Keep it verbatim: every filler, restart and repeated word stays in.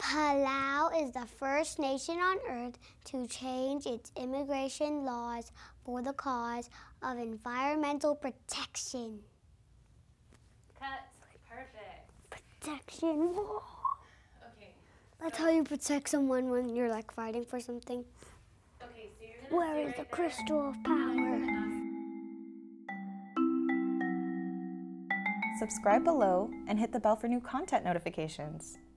Palau is the first nation on earth to change its immigration laws for the cause of environmental protection. Cut. Perfect. Protection. Whoa. Okay. That's so how you protect someone when you're like fighting for something. Okay, so you're gonna Where stay is right the there. crystal of power? Subscribe below and hit the bell for new content notifications.